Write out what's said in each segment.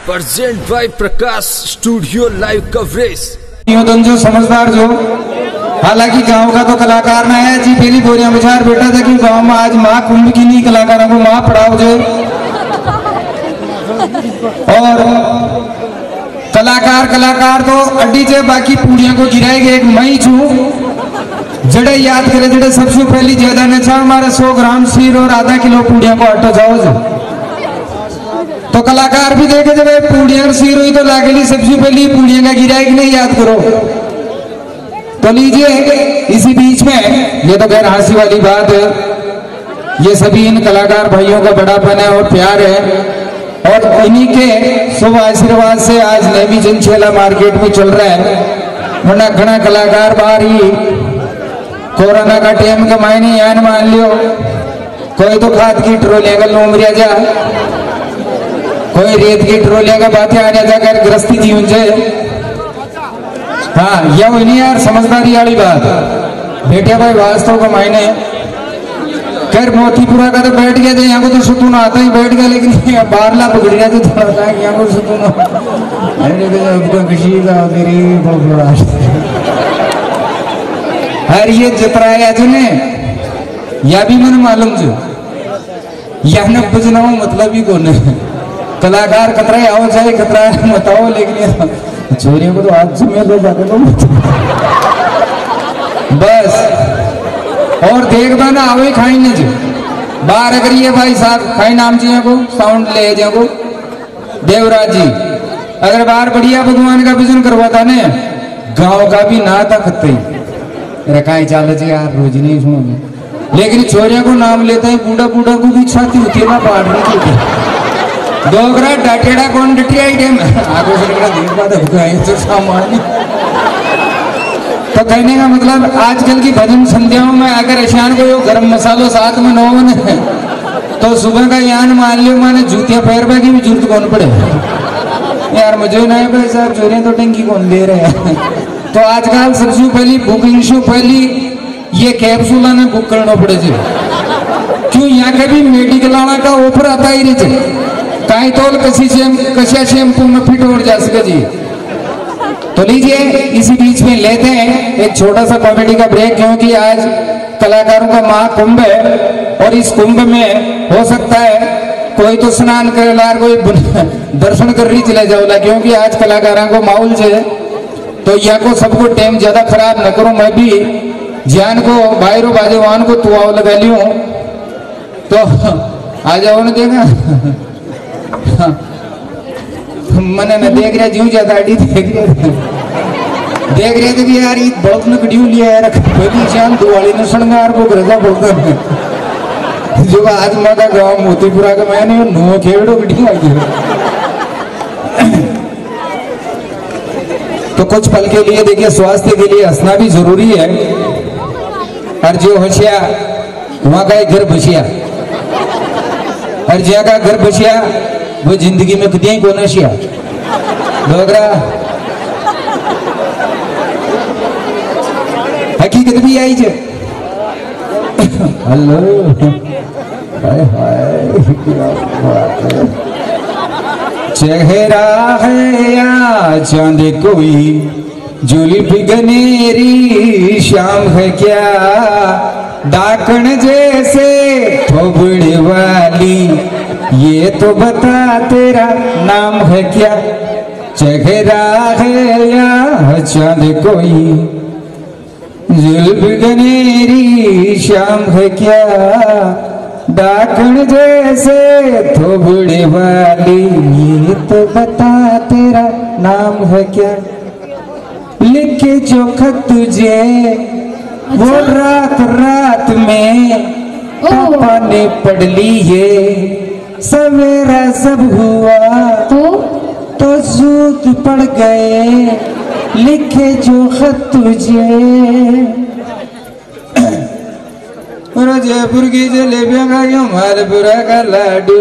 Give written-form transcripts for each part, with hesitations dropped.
Present by Prakash studio live coverage. जो समझदार जो हालांकि गांव का तो कलाकार ना है जी, पहली बोरियां विचार बेटा था कि गांव में आज महाकुंभ की नहीं कलाकारों को महा पड़ाव जो और कलाकार तो अड्डी से बाकी पूड़ियों को गिराएंगे। एक मई छू जड़े याद करे जड़े सबसे पहली ज्यादा नचा हमारे 100 ग्राम सीर और आधा किलो पूड़ियों को हटो जाओ जो तो कलाकार भी देखे जब पूड़ियां सीर हुई तो लागली सबसे पहली पूड़ियां का गिराएगी नहीं याद करो। तो लीजिए इसी बीच में ये तो गैर हंसी वाली बात है, ये सभी इन कलाकार भाइयों का बड़ापन है और प्यार है और इन्हीं के शुभ आशीर्वाद से आज नेवी जनशेला मार्केट में चल रहा है। वरना घना कलाकार बाहर ही कोरोना का टाइम का मायने यान मान लियो, कोई तो खाद की ट्रोलियां का लोमरिया जा, कोई रेत की ट्रोलियां का बातें आने जाकर गृहस्थी जीवन जाए। हाँ यह वो नहीं यार समझदारी वाली बात बेटिया भाई वास्तव का मायने खैर मोतीपुरा का तो बैठ गया था, यहाँ को तो सुकून आता ही बैठ गया, लेकिन बारला पकड़ गया तो थोड़ा सा यहाँ को सुकून हर ये जतराया जो ने या भी मैंने मालूम जो या न बुझना हो मतलब ही कौन है कलाकार कतरा आओ चाहे कतरा बताओ, लेकिन चोरियों को तो आज से मैं लोग आते तो बस और देखबा ना आवे खाई न जो बाहर अगर ये भाई साहब खाई नाम जी को साउंड ले जाओ को देवराज जी अगर बाहर बढ़िया भगवान का भजन करवाता ने गांव का भी ना था खत्ते रखाई चाल जी यार रोज नहीं सुनो, लेकिन चोरियों को नाम लेता है बूढ़ा बूढ़ा को भी छाती होती है ना बाढ़ नहीं दोगरा डाटेड़ा कौन डटी आइटम आगे से देखा तो सामान्य। तो कहने का मतलब आजकल की भजन संध्याओं में अगर अशान को यो गरम मसालो साथ में न हो तो सुबह का यान मान लियो माने जूतियां पैरवा की भी जरूरत कौन पड़े यार मुझे नहीं भाई साहब चोरियां तो टंकी कौन दे रहे हैं। तो आजकल सबसे पहली बुकिंग से पहली ये कैप्सूल ने बुक करना पड़े जी, क्यों यहाँ के भी मेडिकल आना का ऑफर आता ही रहे कहीं तोल कसिया शैम्पू में फिट हो जा सके जी। तो लीजिए इसी बीच में लेते हैं एक छोटा सा कॉमेडी का ब्रेक, क्योंकि आज कलाकारों का महाकुंभ है और इस कुंभ में हो सकता है कोई तो स्नान कर ला कोई दर्शन कर रही चले जाओला, क्योंकि आज कलाकारों को माहौल से तो यह को सबको टाइम ज्यादा खराब न करूं, मैं भी जान को बाहरों बाजवान को तुआव लगा लियो तो आ जाओ ना देखा मैंने न देख रहा जीव ज्यादा देख रहे थे कि यार बहुत नकड़ियों लिया है रखा दिवाली ने शृंगार को गरजा बोलता है जो आज माता गाँव मोतीपुरा का मैंने नो खेवड़ो गड्डियों आई तो कुछ पल के लिए देखिए स्वास्थ्य के लिए हंसना भी जरूरी है। हर जो हंसिया वहां का एक घर बसिया, हर जगह का घर बसिया वो जिंदगी में कदिया ही कौन हंसिया डोगरा हकीकत भी आई जे हेलो हाय हाय क्या बात है चेहरा है या चांद कोई जुल्फी गनेरी शाम है क्या दाकन जैसे थोबड़े वाली ये तो बता तेरा नाम है क्या। चेहरा है या चांद कोई जुल्फी गनेरी शाम है क्या दाकन जैसे थोबड़े वाली ये तो बता तेरा नाम है क्या। लिखे जो खत तुझे वो रात रात में पापा ने पढ़ लिए सवेरा सब हुआ तो सूत पड़ गए लिखे जो खत तुझे जयपुर की जलेबियां खा गया मालपुरा का लाडू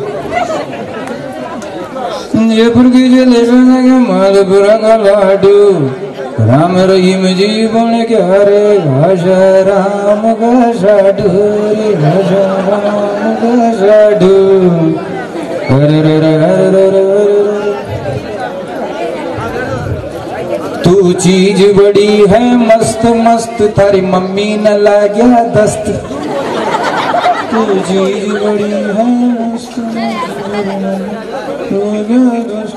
जयपुर की जलेबियां खा गया मालपुरा का लाडू राम रहीम जी बन क्या रे भाषा राम का साडू भाषा राम का साडू तू चीज बड़ी है मस्त मस्त थारी मम्मी न लाग्या दस्त। तू चीज बड़ी है मस्त मस्त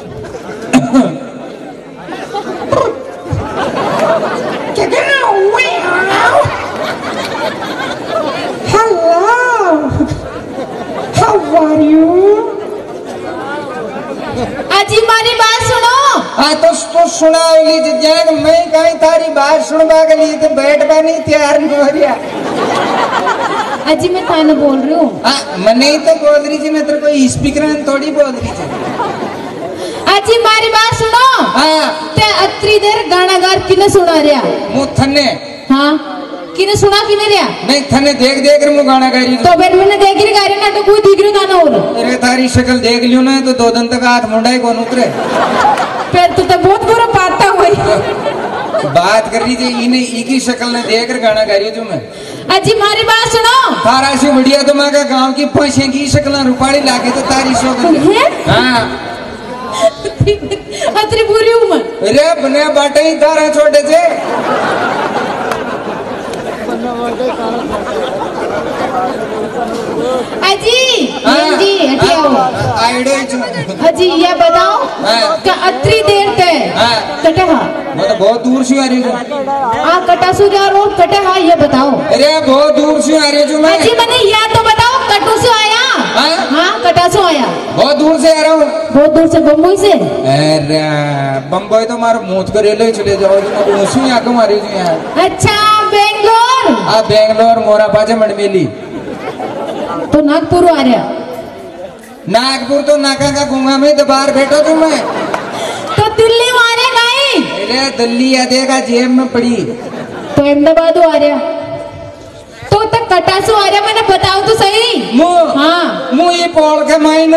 अजी मारी बात सुनो। हाँ तो सुना जैन मैं कहीं थारी बात सुनवा के लिए तो बैठवा नहीं तैयार नहीं हो रहा। अजी मैं थाने बोल रही हूँ। मैं नहीं तो बोल रही थी, मैं तो कोई स्पीकर थोड़ी बोल रही थी। अजी मारी बात सुनो। हाँ ते अत्री देर गाना गार किने सुना रिया? मु थने। हाँ किने सुना किने रिया? नहीं थने देख देख कर मु गाना गा रही। तो फिर मैंने देख रही गा रही ना तो कोई दिख रही गाना और। अरे थारी शक्ल देख लियो ना तो 2 दिन तक हाथ मुंडा ही कौन उतरे। फिर तो बहुत बुरा पाता हुई। बात कर रही थी इन्हें इकी शक्ल ने देख कर गाना गा रही हूँ मैं। अजी मारी बात सुनो। थारा से बढ़िया तो मैं गाँव की पैसे की शक्ल रुपाड़ी लाके तो तारी शो कर। हाँ अत्री पूरी उम्र। अरे बने बाटे ही तारा छोटे से। अजी जी हटी आओ। अजी ये बताओ कि अत्री देर ते कटहा मैं तो बहुत दूर से आ रही हूँ। कटा सु जा रो कटहा ये बताओ। अरे बहुत दूर से आ रही हूँ मैं। अजी मैंने या तो बताओ कटू से आया। हाँ कटा से आया। बहुत दूर से आ रहा हूँ। बहुत दूर से बम्बई से। अरे बम्बई तो मारो मूत कर रेलवे चले जाओ उसी आके मारी थी यार। अच्छा बेंगलोर। बेंगलोर मोरा पाजे मडमेली। तो नागपुर आ रहा। नागपुर तो नाका का गुंगा में तो बाहर बैठो तुम। मैं तो दिल्ली मारे नहीं। अरे दिल्ली आदेगा जेब में पड़ी। तो अहमदाबाद आ रहा। तो तक कटासू आ रहा मैंने बताओ तो सही। हाँ मुँह पोड़ के मायनो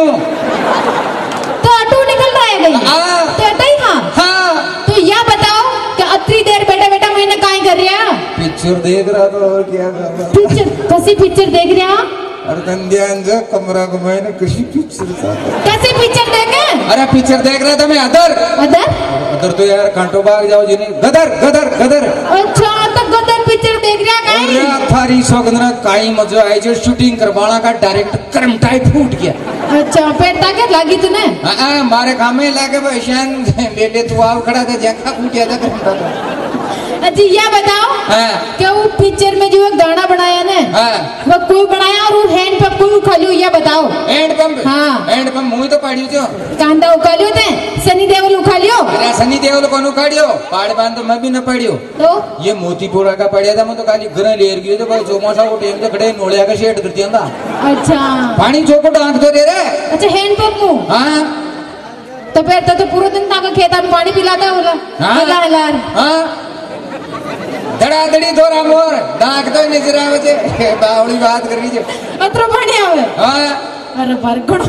तो अटू निकल रहा है गई। तो अटा ही हाँ। तो यह बताओ कि अतरी देर बैठा बैठा मैंने काहे कर रहा? पिक्चर देख रहा था और क्या कर रहा? पिक्चर कसी पिक्चर देख रहा? अरे ध्यान से कमरा को मैंने किसी पिक्चर कैसी पिक्चर देखे? अरे पिक्चर देख रहा था मैं अदर। अदर तो यार कांटो बाग जाओ जिन्हें गदर गदर गदर। अच्छा तो गदर पिक्चर देख रहा काई? थारी सौगंधरा काई मजा आई जो शूटिंग करवाना का डायरेक्ट करम टाइप फूट गया। अच्छा फिर ताकत लगी तूने? हाँ मारे काम में लाके भाईशान ले ले तू आओ खड़ा था जंखा फूट गया था। अजी यह बताओ क्या वो पिक्चर में जो गाना बनाया ने वो कोई बनाया और वो हैंड पंप कोई उखालियो ये बताओ। Hand pump? हाँ हैंड पंप मुझे तो पाड़ियो जो कांदा उखालियो थे सनी देओल उखालियो। अरे सनी देओल कौन उखाड़ियो? पाड़ बांध तो मैं भी न पढ़ियो। तो ये मोतीपुरा का पढ़िया था मैं तो खाली घर लेर गयो तो भाई चौमासा को टेम से खड़े नोड़िया का शेड कर दिया था। अच्छा पानी चौको टांग तो दे रहे। अच्छा हैंड पंप। हाँ तो फिर तो पूरा दिन ताका खेता में पानी पिलाता होला। हिला हिला। हाँ धड़ा धड़ी थोड़ा मोर दाग तो नजर आवे छे बावड़ी बात कर रही छे। अतरो पानी आवे। हां अरे बार गुण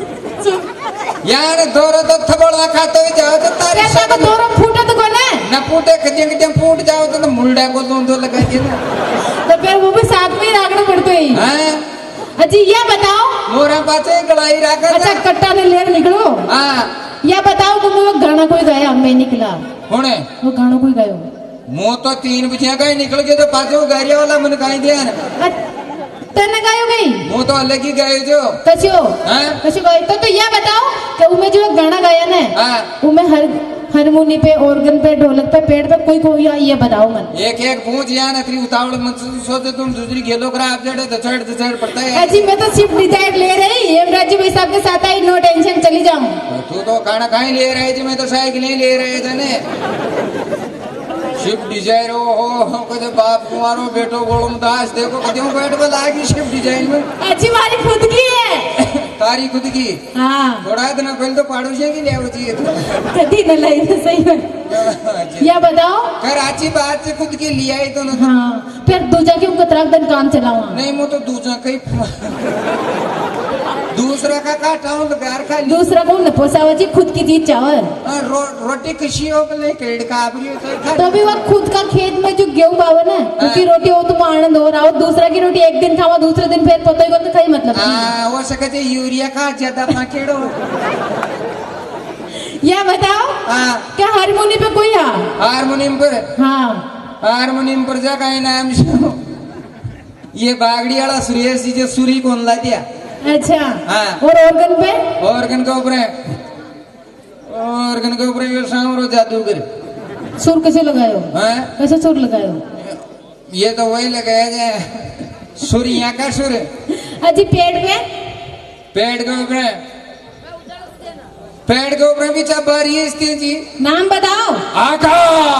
यार दोरो तो थबड़ा खातो ही जाओ तो तारी कैसा को दोरो फूटे तो कोने न फूटे कजं फूट जाओ तो मुंडा को तो लगा के ना तो फिर वो भी साथ में ही रागना पड़ते ही। हां अजी ये बताओ मोरा पाछे कड़ाई राखा। अच्छा कट्टा ने लेर निकलो। हां ये बताओ तुम वो गाना कोई गाया मैं निकला होने वो गाना कोई गायो मो तो 3 बजे का निकल गए तो पाछो गारिया वाला मन काई दिया ना तने गायो गई मो तो अलग ही गायो जो कछो। हां कछो गायो तो ये बताओ कि उमे जो गाना गाया ने उमे हारमोनी पे ऑर्गन पे ढोलक पे पेड़ पे कोई कोई ये बताओ मन। एक एक पूछ या ना त्री उतावड़ मत सोचे तुम दूसरी खेलो करा आप जड़े दछड़ पड़ता है। अजी मैं तो सिर्फ डिजाइन ले रही हेमराज भाई साहब के साथ आई नो टेंशन चली जाऊं। तू तो खाना खाई ले रही थी मैं तो साइकिल ही ले रहे थे ने शिफ्ट डिजाइन हो कदे बाप कुमारो बेटो गोलम दास देखो कदे बैठ में लागी शिफ्ट डिजाइन में। अच्छी वाली खुद की है। तारी खुद की? हाँ थोड़ा दिन पहले तो पड़ोसियों की ले चाहिए कभी न लाई तो सही में। या बताओ कराची बात से खुद की लिया ही तो ना। हाँ फिर दूजा के उनको त्राक दिन काम चलाओ। नहीं मैं तो दूजा कहीं दूसरा का काटा हूँ घर खा दूसरा को न पोसावा जी खुद की चीज चावल। रोटी किसी हो गए पेड़ का तो भी वह खुद का खेत में जो गेहूं बावा ना उसकी रोटी हो तुम आनंद हो रहा हो दूसरा की रोटी एक दिन खावा दूसरे दिन फिर पता ही तो खाई मतलब। वो सकते यूरिया का ज्यादा पाकेड़ो यह बताओ क्या हारमोनियम पे कोई हारमोनियम पर हारमोनियम पर जा का नाम ये बागड़ी वाला सुरेश जी जो सुरी कौन ला दिया। अच्छा और ऑर्गन पे ऑर्गन के ऊपर ऑर्गन के ऊपर ये शाम जादूगर सुर कैसे लगायो कैसे सुर लगायो। ये तो वही लगाया जाए सुरिया का सुर। अजी पेड़ के ऊपर पेड़ के ऊपर भी चाबारी है इसके जी। नाम बताओ। आका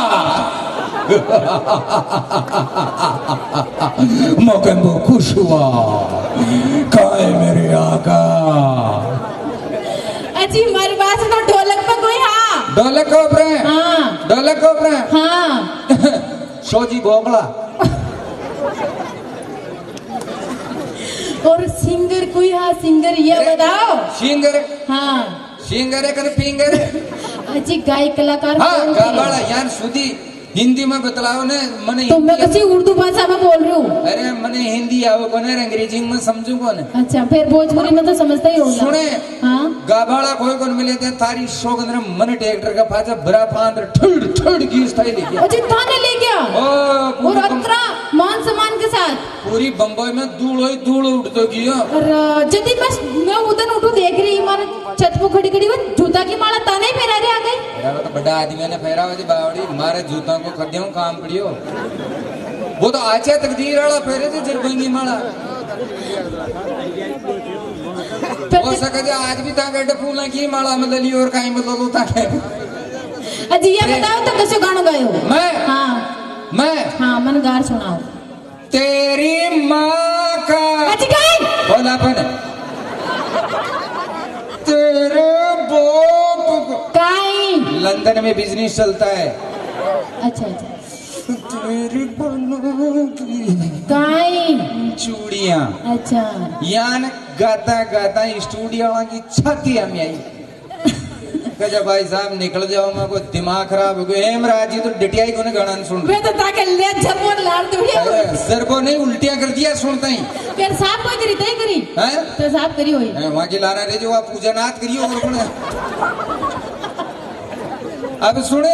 मौके में खुश हुआ काय मेरे आका। अजी हमारे पास तो ढोलक पे कोई ढोलक के ऊपर ढोलक के ऊपर सोजी भोगला। और सिंगर कोई सिंगर ये बताओ। सिंगर सिंगर है कर फिंगर। अजी गायक कलाकार गाबाड़ा यार सुधी हिंदी में बतलाओ ने मने। तो मैं किसी उर्दू भाषा में बोल रही हूँ। अरे मने हिंदी आओ कौन है अंग्रेजी में समझू कौन। अच्छा फिर भोजपुरी में तो समझता ही होगा। सुने गाबाड़ा कोई कौन मिले थे थारी शोक अंदर मन ट्रैक्टर का फाजा भरा पांद्र ठड़ ठड़ की स्थाई ले गया। अजी थाने ले गया और अतरा मान सम्मान के साथ पूरी बम्बई में धूल उड़तो की। जदी बस मैं उधर उठू देख रही हमारे छत पर खड़ी खड़ी वो जूता की माला ताने ही फेरा रहे आ गई। तो बड़ा आदमी ने फेरा हुआ बावड़ी मारे जूता को खड्डे काम पड़ियो। वो तो आचा तकदीर वाला फेरे थे जरबंगी माला हो सके आज भी ताके फूल की माला में लली और कहीं में लो ताके। अजी ये बताओ तो कैसे गाना गायो। मैं मन गार सुनाओ। तेरी माँ का अजी गाय बोला अपन तेरे बाप काई लंदन में बिजनेस चलता है। अच्छा तेरी काई चूड़ियाँ। अच्छा यान गाता गाता स्टूडियो की छाती हमें आई कजा भाई साहब निकल जाओ मैं को दिमाग खराब हो गया। हेमराज जी तो डटियाई को गाना सुन मैं तो ताके ले जरबोन लाड़ दूंगी। जरबो नहीं उल्टियां कर दिया सुनता ही। फिर साहब कोई करी तय करी हैं तो साहब करी होई वहां की लाना रे जो आप पूजा नाथ करियो और कोने। अब सुने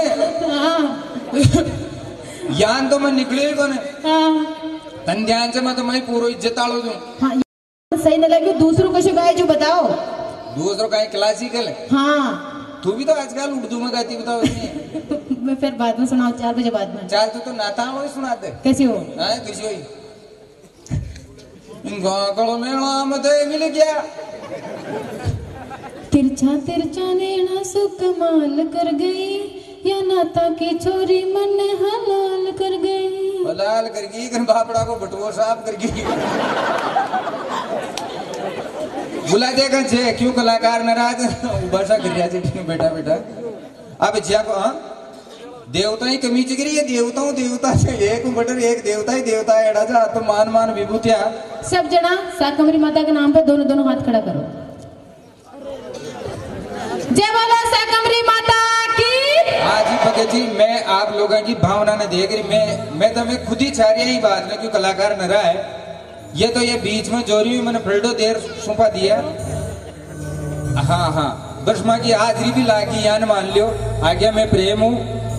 यान तो मैं निकले कोने तन ध्यान से मैं तो मैं पूरा इज्जत आलो दूं। सही न लगे दूसरों को शिकायत जो बताओ। दूसरों का क्लासिकल तू भी तो आजकल उर्दू में गाती बताओ। मैं फिर बाद में सुनाओ 4 बजे बाद में। चाल तू तो नाता हो सुनाते कैसी हो गागल में नाम दे मिल गया। तिरछा तिरछा नैना सु कमाल कर गई या नाता की छोरी मन हलाल कर गई। हलाल कर गई कर बापड़ा को बटुआ साफ कर गई। बुला देगा जे क्यों कलाकार नाराज वर्षा कर रहा बेटा बेटा। अब जिया को देवता ही कमी चिगरी है देवता से एक बटर एक देवता ही देवता है एड़ा जा तो मान विभूतिया सब जना साकमरी माता के नाम पे दोनों हाथ खड़ा करो। जय बोलो साकमरी माता की। हाँ जी भगत जी मैं आप लोगों की भावना ने देख रही मैं तो मैं खुद ही चाह रही है बात में क्यों कलाकार न रहा है ये तो ये बीच में जोरी हुई मैंने फ्रेडो देर सौंपा दिया। हाँ बस माँ की हाजिरी भी लागी यान मान लियो आज्ञा मैं प्रेम हूँ।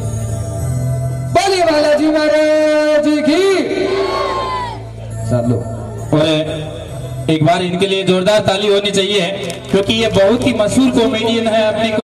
बोलिए बालाजी महाराज की चलो। और एक बार इनके लिए जोरदार ताली होनी चाहिए क्योंकि ये बहुत ही मशहूर कॉमेडियन है अपनी